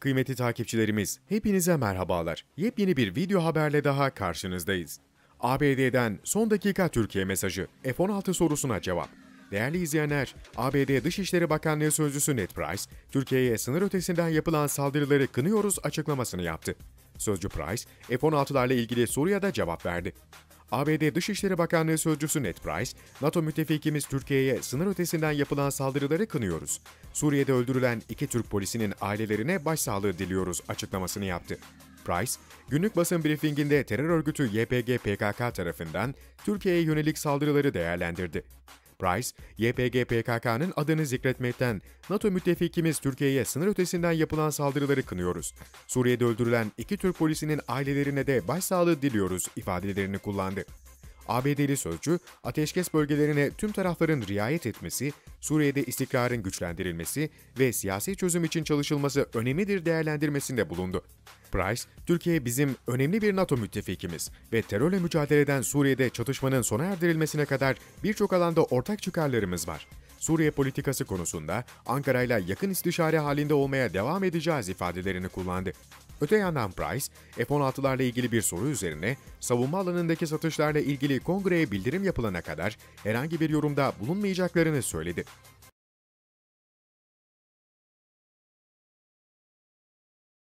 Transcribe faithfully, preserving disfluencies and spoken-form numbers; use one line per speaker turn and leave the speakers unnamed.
kıymetli takipçilerimiz, hepinize merhabalar. Yepyeni bir video haberle daha karşınızdayız. A B D'den son dakika Türkiye mesajı, F on altı sorusuna cevap. Değerli izleyenler, A B D Dışişleri Bakanlığı Sözcüsü Ned Price, Türkiye'ye sınır ötesinden yapılan saldırıları kınıyoruz açıklamasını yaptı. Sözcü Price, F on altılarla ilgili soruya cevap verdi. A B D Dışişleri Bakanlığı Sözcüsü Ned Price, NATO müttefikimiz Türkiye'ye sınır ötesinden yapılan saldırıları kınıyoruz. Suriye'de öldürülen iki Türk polisinin ailelerine başsağlığı diliyoruz açıklamasını yaptı. Price, günlük basın briefinginde terör örgütü Y P G P K K tarafından Türkiye'ye yönelik saldırıları değerlendirdi. Price, Y P G P K K'nın adını zikretmekten NATO müttefikimiz Türkiye'ye sınır ötesinden yapılan saldırıları kınıyoruz. Suriye'de öldürülen iki Türk polisinin ailelerine de başsağlığı diliyoruz ifadelerini kullandı. A B D'li sözcü, ateşkes bölgelerine tüm tarafların riayet etmesi, Suriye'de istikrarın güçlendirilmesi ve siyasi çözüm için çalışılması önemlidir değerlendirmesinde bulundu. Price, Türkiye bizim önemli bir NATO müttefikimiz ve terörle mücadeleden Suriye'de çatışmanın sona erdirilmesine kadar birçok alanda ortak çıkarlarımız var. Suriye politikası konusunda Ankara'yla yakın istişare halinde olmaya devam edeceğiz ifadelerini kullandı. Öte yandan Price, F on altılarla ilgili bir soru üzerine savunma alanındaki satışlarla ilgili kongreye bildirim yapılana kadar herhangi bir yorumda bulunmayacaklarını söyledi.